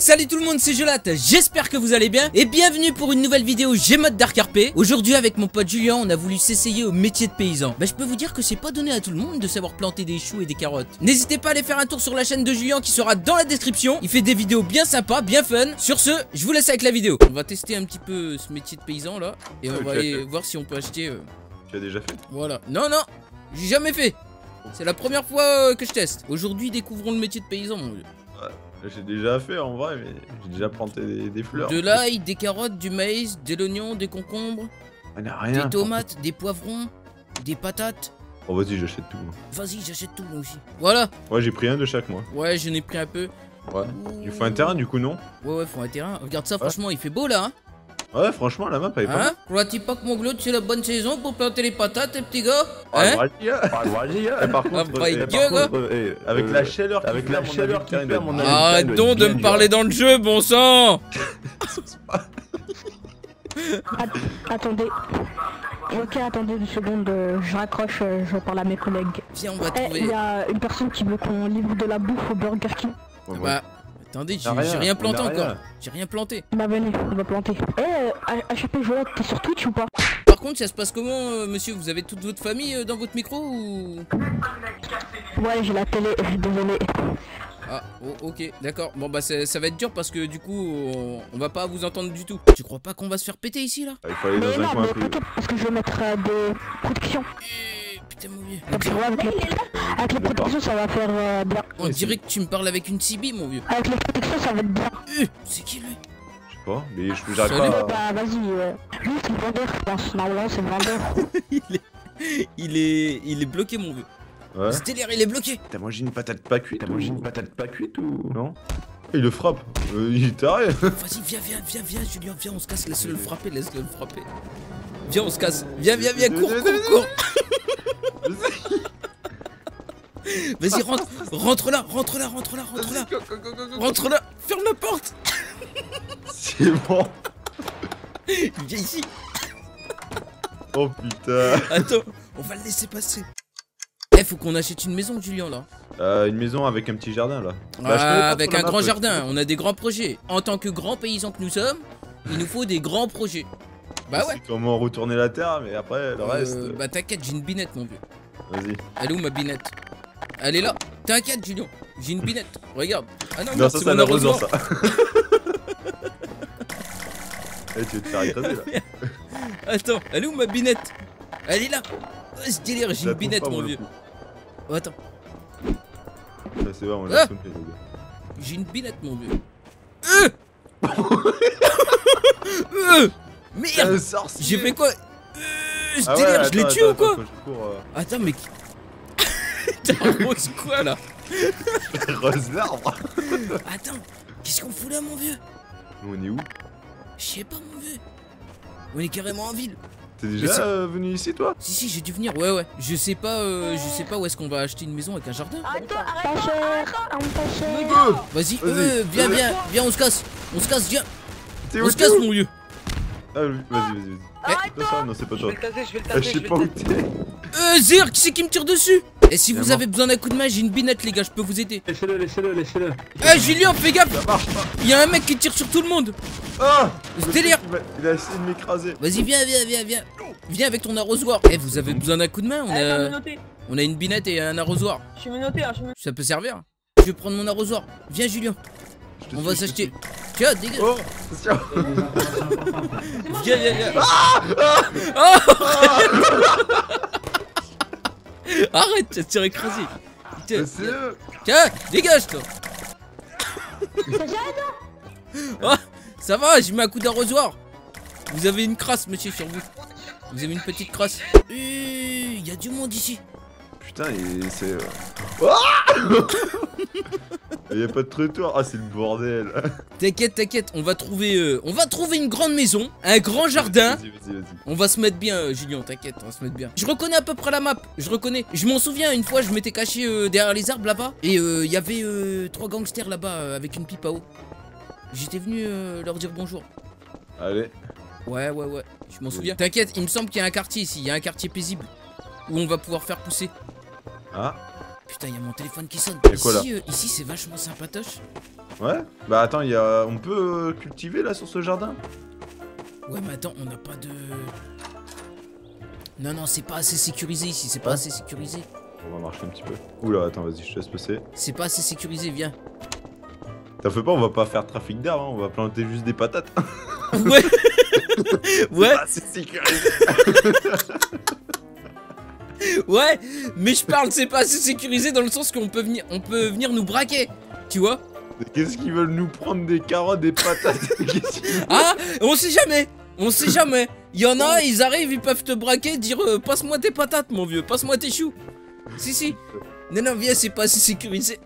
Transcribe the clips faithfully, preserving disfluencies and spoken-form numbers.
Salut tout le monde, c'est Jolat, j'espère que vous allez bien et bienvenue pour une nouvelle vidéo Gmod Dark R P. Aujourd'hui avec mon pote Julien, on a voulu s'essayer au métier de paysan. Bah je peux vous dire que c'est pas donné à tout le monde de savoir planter des choux et des carottes. N'hésitez pas à aller faire un tour sur la chaîne de Julien qui sera dans la description. Il fait des vidéos bien sympas, bien fun. Sur ce, je vous laisse avec la vidéo. On va tester un petit peu ce métier de paysan là et on okay, va aller okay. voir si on peut acheter euh... Tu as déjà fait? Voilà, non non, j'ai jamais fait. C'est la première fois euh, que je teste. Aujourd'hui découvrons le métier de paysan mon vieux. Ouais. J'ai déjà fait en vrai, mais j'ai déjà planté des, des fleurs. De l'ail, des carottes, du maïs, de l'oignon, des concombres, rien, des tomates, des poivrons, des patates. Oh vas-y, j'achète tout. Vas-y, j'achète tout moi aussi. Voilà. Ouais, j'ai pris un de chaque moi. Ouais, j'en ai pris un peu. Ouais. Il faut un terrain du coup, non? Ouais, ouais, faut un terrain. Regarde ça, ouais. Franchement, il fait beau là. Hein. Ouais, franchement, la map elle est pas. Hein? Crois-tu pas que mon glotte c'est la bonne saison pour planter les patates, les petits gars? Hein? Hein? Et par contre, ah, bah, euh, par contre euh, avec euh, la chaleur qui avec la chaleur qui fait, mon avis, arrête donc de me parler dans le jeu, bon sang. Attendez. Ok, attendez deux secondes, euh, je raccroche, euh, je parle à mes collègues. Viens, on va eh, trouver. Il y a une personne qui veut qu'on livre de la bouffe au Burger King. Ouais, bah, attendez, j'ai rien, rien planté encore. Rien. J'ai rien planté. Bah venez, on va planter. Eh, euh, H P Jolat, t'es sur Twitch ou pas? Par contre, ça se passe comment, euh, monsieur? Vous avez toute votre famille euh, dans votre micro ou? Ouais, j'ai la télé, désolé. Ah, oh, ok, d'accord. Bon, bah, ça va être dur parce que du coup, on, on va pas vous entendre du tout. Tu crois pas qu'on va se faire péter ici là? Il faut aller dans mais un non, coin mais plus. t'inquiète, parce que je vais mettre euh, des protections. Eh, putain, mon vieux. Donc, ouais, avec, les... avec les protections, ça va faire euh, bien. On dirait que tu me parles avec une Cibi, mon vieux. Avec les protections, ça va être bien. Euh, c'est qui lui? Je sais pas, mais je j'arrive Salut. pas. À... Bah, vas-y, euh... lui, c'est le vendeur, je pense. Normalement, c'est le vendeur. il, est... il est. Il est bloqué, mon vieux. Ouais. Ce délire, il est bloqué. T'as mangé une patate pas cuite? T'as mangé une patate pas cuite ou non? Il le frappe. Euh, il est taré. Vas-y, viens, viens, viens, viens, Julien, viens, on se casse, laisse-le le frapper, laisse-le le frapper. Viens, on se casse. Viens, viens, viens, cours, cours, cours. Vas-y, rentre, rentre là, rentre là, rentre là, rentre là. Rentre là, ferme la porte. C'est bon. Viens ici. Oh putain. Attends, on va le laisser passer. Eh, faut qu'on achète une maison, Julien, là. Euh, une maison avec un petit jardin, là. Bah, ah, avec un grand jardin, on a des grands projets. En tant que grands paysans que nous sommes, il nous faut des grands projets. Bah ouais. Comment retourner la terre, mais après, le euh, reste... Bah t'inquiète, j'ai une binette, mon vieux. Vas-y. Elle est où, ma binette? Elle est là. T'inquiète, Julien, j'ai une binette. Regarde. Ah non, non, non ça, c'est c'est mon un arrosoir, arrosoir. ça. Eh, tu veux te faire écraser, là. Attends, elle est où, ma binette? Elle est là. Oh, ce délire, j'ai une binette, pas, mon moi, vieux. Oh, attends. Ça, c'est vrai, on Ah l'a trompé, les gars. J'ai une binette, mon vieux. Euh euh Merde. J'ai fait quoi? euh, Ce ah délire, ouais, je l'ai attends, tué ou attends, quoi? attends, je cours, euh... Attends, mais... T'arroses quoi, là? Rose l'arbre. Attends, qu'est-ce qu'on fout là, mon vieux? On est où? Je sais pas, mon vieux. On est carrément en ville. T'es déjà euh, venu ici, toi? Si, si, j'ai dû venir, ouais, ouais. Je sais pas, euh, je sais pas où est-ce qu'on va acheter une maison avec un jardin. Arrête-toi, arrête-toi, pas cher, pas cher. Vas-y, euh, viens, viens, viens, on se casse. On se casse, viens. On se où, casse, mon vieux. Ah, oui, vas-y, vas-y, vas-y. Arrête-toi. Non, c'est pas toi. Je vais le taser, je vais le Je taser, sais pas où t'es. Euh, Zir, qui c'est qui me tire dessus? Et si vous Vraiment. avez besoin d'un coup de main, j'ai une binette, les gars, je peux vous aider. Laissez-le, laissez-le, laissez-le. Eh, Julien, fais gaffe. Ça marche pas. Il y a un mec qui tire sur tout le monde. Ah! Ce délire. Il a, il a essayé de m'écraser. Vas-y, viens, viens, viens, viens. Viens avec ton arrosoir. Eh, vous avez besoin d'un coup de main? On a, on a une binette et un arrosoir. Je suis menotté, hein, je suis menotté. Ça peut servir. Je vais prendre mon arrosoir. Viens, Julien. On va s'acheter. Tiens, dégage. Oh, tiens. Viens, viens, viens. Ah ah arrête, tu vas te faire écraser. Tiens, tiens, dégage toi. Oh, ça va, j'ai mis un coup d'arrosoir. Vous avez une crasse, monsieur, sur vous. Vous avez une petite crasse. Il y a du monde ici. Putain, c'est... Il y a pas de trottoir. Ah, c'est le bordel. T'inquiète, t'inquiète, on va trouver euh, on va trouver une grande maison, un grand jardin. Vas-y, vas-y, vas-y. On va se mettre bien, euh, Julien, t'inquiète, on va se mettre bien. Je reconnais à peu près la map, je reconnais. Je m'en souviens, une fois, je m'étais caché euh, derrière les arbres là-bas. Et il euh, y avait euh, trois gangsters là-bas euh, avec une pipe à eau. J'étais venu euh, leur dire bonjour. Allez. Ouais, ouais, ouais, je m'en souviens. T'inquiète, il me semble qu'il y a un quartier ici, il y a un quartier paisible. Où on va pouvoir faire pousser. Ah. Putain, il y a mon téléphone qui sonne. Quoi, là ici, euh, ici c'est vachement sympatoche. Ouais. Bah attends, y a... on peut euh, cultiver là sur ce jardin? Ouais, mais attends, on n'a pas de... Non, non, c'est pas assez sécurisé ici, c'est pas Ouais. assez sécurisé. On va marcher un petit peu. Oula, attends, vas-y, je te laisse passer. C'est pas assez sécurisé, viens. T'en fais pas, on va pas faire trafic d'arbres, hein, on va planter juste des patates. Ouais. Ouais, Ah, c'est sécurisé. ouais, mais je parle, c'est pas assez sécurisé dans le sens qu'on peut venir, on peut venir nous braquer, tu vois. Qu'est-ce qu'ils veulent nous prendre des carottes, des patates? Qu'est-ce qu'ils- Ah, on sait jamais, on sait jamais. Il y en a, ils arrivent, ils peuvent te braquer, dire euh, passe-moi tes patates, mon vieux, passe-moi tes choux. Si, si. Non, non, viens, c'est pas assez sécurisé.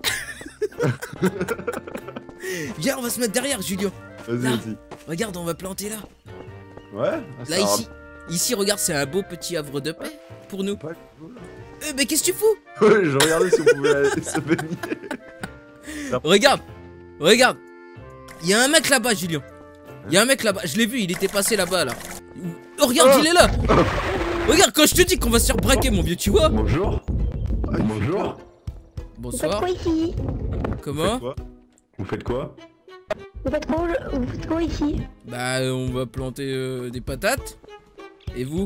Viens, on va se mettre derrière, Julien. Vas-y, Là. vas-y. Regarde, on va planter là. Ouais. Là, ça ici. Ici, regarde, c'est un beau petit havre de paix pour nous. rappelle pas- Euh, mais qu'est-ce que tu fous? Ouais, je regardais si on pouvait aller se baigner. Regarde, regarde. Il y a un mec là-bas, Julien. Il y a un mec là-bas, je l'ai vu, il était passé là-bas là. Oh, regarde, Oh. il est là. Regarde, quand je te dis qu'on va se faire braquer, mon vieux, tu vois. Bonjour. Ah, il fait Bonjour. peur. Vous faites Bonsoir. quoi ici? Comment? Quoi? Vous faites quoi? Vous faites quoi, vous faites quoi ici? Bah, euh, on va planter euh, des patates. Et vous?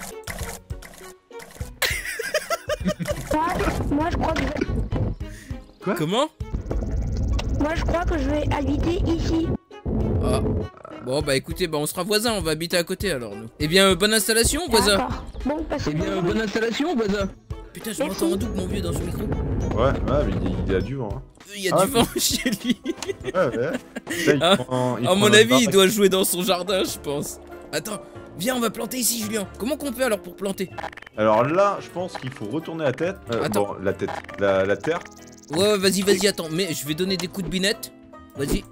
Moi, moi je crois que je... Quoi? Comment? moi je crois que je vais habiter ici. Ah. Bon, bah écoutez, bah on sera voisins, on va habiter à côté alors nous. Eh bien, euh, bonne installation, voisin. D'accord. Bon, passez Eh bien, bonne installation, voisin. Putain, je m'entends en double, mon vieux, dans ce micro. Ouais, ouais, mais il, il a du vent. Hein. Euh, Il y a Ah, du vent chez lui. Ouais, ouais. Là, il Ah, prend- il À prend mon notre avis, il baraque. doit jouer dans son jardin, je pense. Attends, viens, on va planter ici, Julien. Comment qu'on fait alors pour planter? Alors là, je pense qu'il faut retourner la tête. Euh, Attends. Bon, la tête. La, la terre. Ouais, ouais, vas-y, vas-y, attends. Mais je vais donner des coups de binette. Vas-y.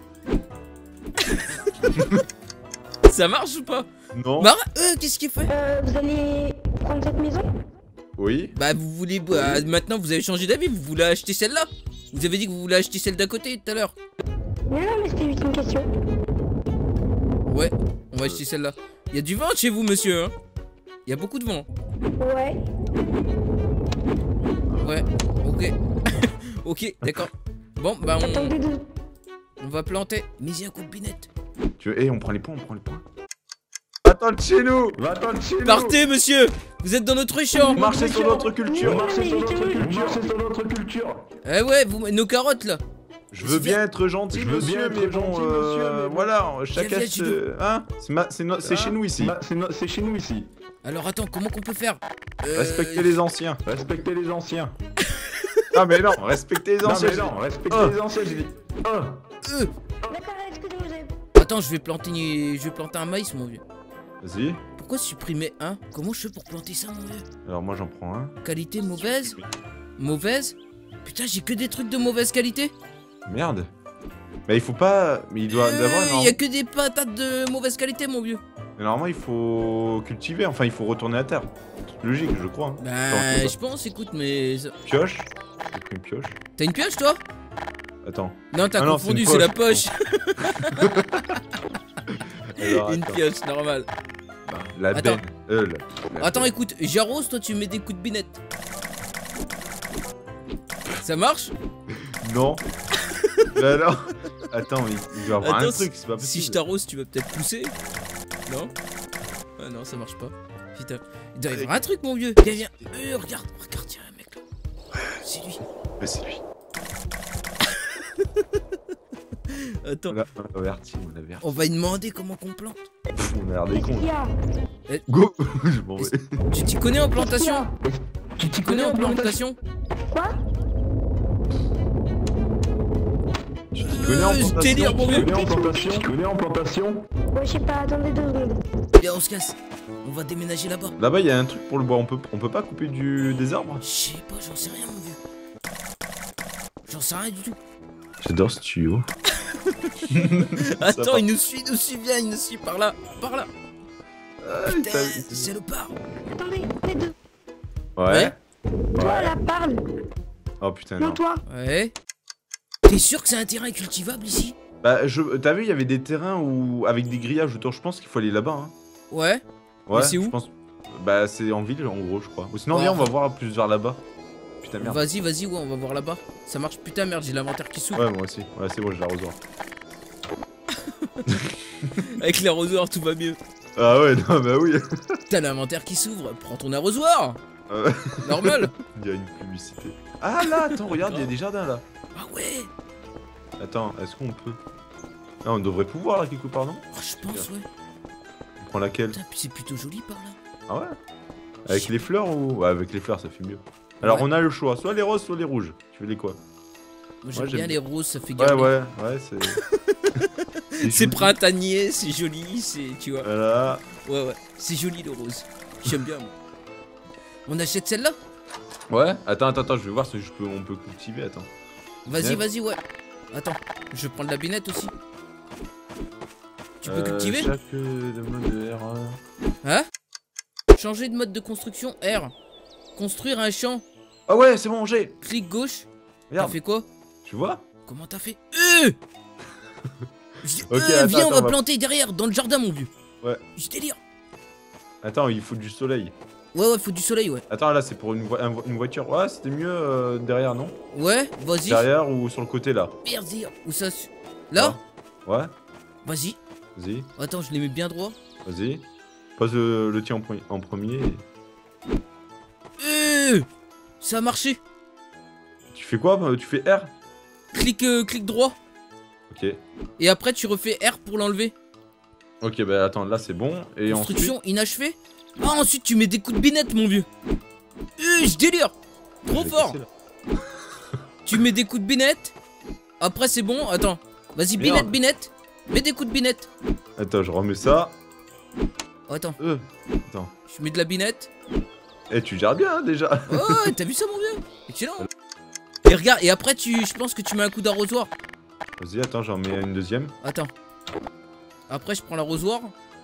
Ça marche ou pas? Non. Bah, euh, qu'est-ce qu'il fait? Euh, vous allez prendre cette maison? Oui. Bah, vous voulez. Bah, maintenant, vous avez changé d'avis, vous voulez acheter celle-là? Vous avez dit que vous voulez acheter celle d'à côté tout à l'heure. Non, non, mais c'était juste une question. Ouais, on va acheter celle-là. Il y a du vent chez vous, monsieur, hein? Il y a beaucoup de vent. Ouais. Ouais, ok. Ok, d'accord. Bon, bah, on, Attendez deux. on va planter. Mais il y a un coup de binette. Tu veux... Eh, on prend les points, on prend les points. Attends de chez nous. Va-t'en de chez nous. Partez, monsieur! Vous êtes dans notre champ! Marchez sur notre Vous culture. marchez sur notre culture. Marchez sur notre culture. Eh ouais, vous, nos carottes là! Je veux bien être gentil, Je veux monsieur, bien être mais bon, gentil, euh, monsieur, mais bon. voilà, chacun viens, se... Judo. Hein? C'est ma... c'est no- c'est chez nous ici. Bah, c'est no- c'est chez nous ici. Alors attends, comment qu'on peut faire? Euh, Respectez les anciens. Respectez les anciens. Ah mais non, respectez les Non, anciens. mais non, respectez Oh. les anciens, j'ai dit. Oh. euh, D'accord, excusez-moi, j'ai... Attends, je vais planter, une- je vais planter un maïs, mon vieux. Vas-y. Pourquoi supprimer un? Comment je fais pour planter ça, mon vieux? Alors moi j'en prends un. Qualité mauvaise? Mauvaise? Putain, j'ai que des trucs de mauvaise qualité? Merde. Mais il faut pas... Mais il doit... Euh, D'abord, Il non. y a que des patates de mauvaise qualité, mon vieux. Mais normalement il faut cultiver, enfin il faut retourner à terre. Logique, je crois. Hein. Bah, Attends, je pense, écoute, mais. Pioche. J'ai pris une pioche. T'as une pioche, toi? Attends. Non, t'as Ah non, confondu, c'est c'est une la poche. Alors, Une attends. pioche, normal. La Attends. benne. Euh, la- la Attends, benne. écoute, j'arrose, toi tu mets des coups de binette. Ça marche? Non. Mais alors. Attends, mais il doit y avoir Attends, un truc, c'est pas possible. Si je t'arrose, tu vas peut-être pousser. Non? Ah non, ça marche pas. Putain. Il doit y avoir un truc, mon vieux. Viens, viens. Euh, regarde, regarde, il y a un mec là. C'est lui. Ouais, c'est lui. Attends, On a, on a averti, on a averti. on va lui demander comment qu'on plante. Pff, on a l'air des Qu'est-ce qu'il cons. y a? Go. Je m'en vais. Tu t'y connais en plantation? Tu Tu connais en plantation? Quoi? Tu t'y connais en Euh, plantation? délire, mon Tu vieux. connais en plantation? Tu connais en plantation? Ouais, je sais pas, attendez deux secondes. Viens, on se casse. On va déménager là-bas. Là-bas, il y a un truc pour le bois. On peut, on peut pas couper du, des arbres? Je sais pas, j'en sais rien, mon vieux. J'en sais rien du tout. J'adore ce tuyau. Attends, va. il nous suit, il nous suit, viens, il nous suit par là, par là. Ah, Putain, t'as- c'est le part. Attendez, les deux. Ouais. Toi, là, parle. Oh putain, Non, non. toi. Ouais. T'es sûr que c'est un terrain cultivable ici? Bah, je... t'as vu, il y avait des terrains où... avec des grillages autour. Je pense qu'il faut aller là-bas. Hein. Ouais. Ouais. c'est où je pense... Bah, c'est en ville, en gros, je crois. Ou sinon, Ouais. viens, on va voir plus vers là-bas. putain merde. Vas-y, vas-y, ouais, on va voir là-bas. Ça marche, putain merde, j'ai l'inventaire qui s'ouvre. Ouais, moi aussi. Ouais, c'est bon, j'ai l'arrosoir. Avec l'arrosoir, tout va mieux. Ah ouais, non, bah oui. T'as l'inventaire qui s'ouvre, prends ton arrosoir. Euh, Normal. Il y a une publicité. Ah là, attends, regarde, il y a des jardins là. Ah ouais. Attends, est-ce qu'on peut... Ah, on devrait pouvoir là quelque part, non? Oh, je pense, ouais. On prend laquelle? Putain, puis c'est plutôt joli par là. Ah ouais? Avec les fleurs ou... Ouais, avec les fleurs ça fait mieux. Alors Ouais. on a le choix, soit les roses, soit les rouges. Tu veux les quoi? Moi j'aime Ouais, bien j'aime les roses, ça fait Ouais, garder. ouais, ouais, c'est... C'est joli. printanier, c'est joli, c'est. Tu vois. Voilà. Ouais, ouais. C'est joli le rose. J'aime bien, moi. On achète celle-là? Ouais, attends, attends, attends, je vais voir si je peux, on peut cultiver, attends. Vas-y, Ouais. vas-y, ouais. Attends, je vais prendre la binette aussi. Tu peux Euh, cultiver? chaque euh, de mode R. euh. Hein? Changer de mode de construction, R. Construire un champ, Ah ouais, c'est bon, j'ai. clic gauche. T'as Regarde, fait quoi? tu vois? Comment t'as fait? Euh Je dis, Ok, euh, attends, viens, on attends, va on va- planter derrière, dans le jardin, mon vieux. Ouais. Je délire. Attends, il faut du soleil. Ouais, ouais, faut du soleil, ouais. Attends, là c'est pour une, vo- un vo- une voiture. Ouais, c'était mieux euh, derrière, non? Ouais, vas-y. Derrière ou sur le côté là? Merde, où ça? se- Là? Ouais, Vas-y. vas-y, Attends, je les mets bien droit. vas-y. Pose euh, le tien en, pre- en premier. Euh Ça a marché. Tu fais quoi? euh, Tu fais R? Clic, euh, clic droit. Ok. Et après, tu refais R pour l'enlever. Ok, bah attends, là c'est bon. Et Construction inachevée. Ah, ensuite, tu mets des coups de binette, mon vieux. Euh, je délire. Trop ensuite... fort. Tu mets des coups de binette. Après, c'est bon. Attends. Vas-y, Merde. binette, binette. Mets des coups de binette. Attends, je remets ça. Oh, attends. Euh, attends. Je mets de la binette. Eh, tu gères bien hein, déjà. Oh, t'as vu ça, mon vieux? Excellent. Et regarde, et après, tu, je pense que tu mets un coup d'arrosoir. Vas-y, attends, j'en mets une deuxième. Attends. Après, je prends l'arrosoir.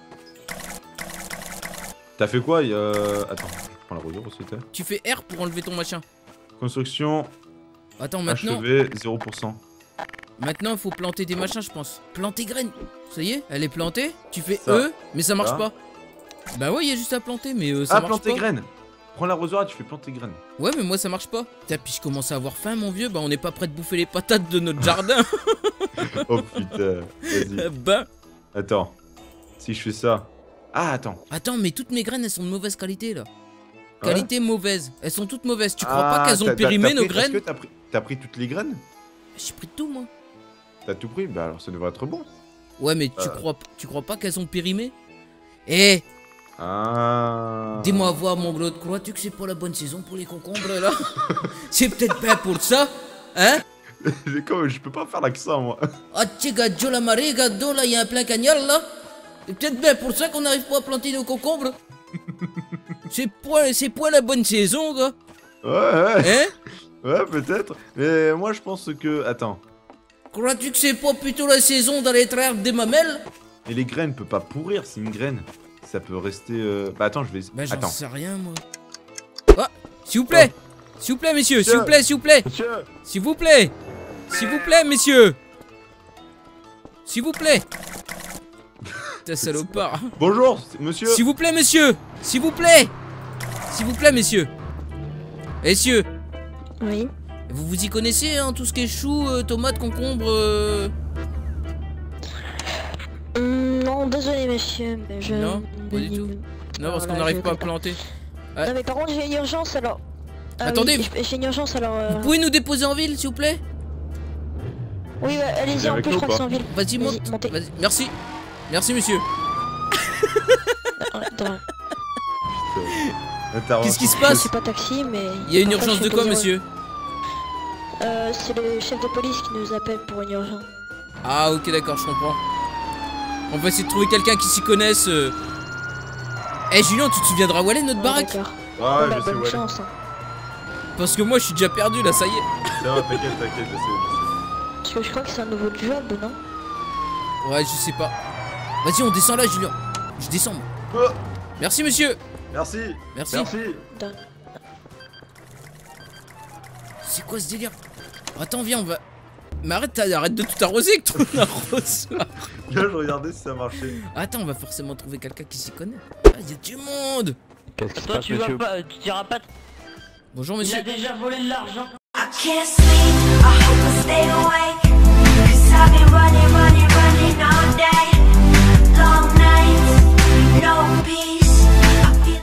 T'as fait quoi? Il y a... Attends, je prends la rosure aussi. t'as. Tu fais R pour enlever ton machin. Construction Attends, maintenant. achevée, zéro pour cent. Maintenant, il faut planter des machins, je pense. Planter graines. Ça y est, elle est plantée. Tu fais Ça. E, mais ça marche Ça. pas. Bah ouais, il y a juste à planter, mais euh, ça Ah, marche planter pas. graines. Prends l'arrosoir et tu fais planter graines. Ouais, mais moi ça marche pas. Putain, puis je commence à avoir faim, mon vieux. Bah, on n'est pas prêt de bouffer les patates de notre jardin. Oh putain, vas-y. Bah. Attends, si je fais ça... Ah, attends. Attends, mais toutes mes graines, elles sont de mauvaise qualité là. Ah ouais Qualité mauvaise. Elles sont toutes mauvaises. Tu crois Ah, pas qu'elles t'as- ont t'as- périmé t'as nos pris- graines? Est-ce que t'as pris... t'as pris toutes les graines? J'ai pris tout, moi. T'as tout pris? Bah alors ça devrait être bon. Ouais, mais tu Euh. crois, tu crois pas qu'elles ont périmé? Eh, Ah. dis-moi voir, mon gros, crois-tu que c'est pas la bonne saison pour les concombres là? C'est peut-être pas pour ça, hein? Mais comme je peux pas faire l'accent moi. Ah, tiga, la marée, gado, là, il y a un plein cagnal là. C'est peut-être bien pour ça qu'on n'arrive pas à planter nos concombres. C'est pas, c'est pas la bonne saison, gars. Ouais, ouais. Hein? Ouais, peut-être. Mais moi je pense que... Attends. Crois-tu que c'est pas plutôt la saison d'aller traire des mamelles? Et les graines peuvent pas pourrir, c'est une graine. Ça peut rester... euh, Bah attends, je vais... Bah, j'en attends. sais rien, moi. Ah, s'il vous plaît. S'il vous plaît, messieurs, s'il vous plaît, s'il vous plaît. Monsieur, S'il vous plaît. S'il vous plaît, messieurs. S'il vous plaît. Putain, salopard. Bonjour, c'est- monsieur. S'il vous plaît, monsieur. S'il vous plaît. S'il vous plaît, messieurs. Messieurs, Oui. vous vous y connaissez, hein, tout ce qui est choux, euh, tomates, concombres euh... Hum, non, désolé, monsieur, mais je... Non, pas du tout. Non, parce qu'on Voilà, n'arrive je pas à connais pas. planter. Ouais. Non, mais par contre, j'ai une urgence alors. Ah Attendez. oui, j'ai une urgence alors. euh, Vous pouvez nous déposer en ville, s'il vous plaît? Oui, bah, allez-y, Viens en avec plus, je nous crois ou que c'est en ville. Vas-y, Vas-y, monte. montez. Vas-y. Merci. Merci, monsieur. Ah, ouais, de rien. Intervention. Qu'est-ce qui se passe? C'est pas taxi, mais. Il y a une Après, urgence je de fais quoi, plaisir. monsieur? Euh, c'est le chef de police qui nous appelle pour une urgence. Ah, ok, d'accord, je comprends. On va essayer de trouver quelqu'un qui s'y connaisse. euh. Eh, Julien, tu te souviendras où elle est, notre Ouais, baraque? d'accord. Ah ouais, Bon, bah, je sais bonne où elle est. chance. hein. Parce que moi, je suis déjà perdu, là, ça y est. Non, t'inquiète, t'inquiète, je sais, Parce que je crois que c'est un nouveau job, non? Ouais, je sais pas. Vas-y, on descend là, Julien. Je descends, moi. je sais. Oh, Merci, monsieur. merci. Merci. Merci. C'est quoi ce délire? Attends, viens, on va... Mais arrête, t'as- arrête de tout arroser avec ton arrosoir. Là, je regardais si ça marchait. Attends, on va forcément trouver quelqu'un qui s'y connaît. Ah, y a du monde. qu'est-ce qui se Toi, passe, tu vas monsieur? pas, tu diras pas. Bonjour Il monsieur. a déjà volé de l'argent. I can't sleep, I hope I stay awake, 'cause I've been running, running,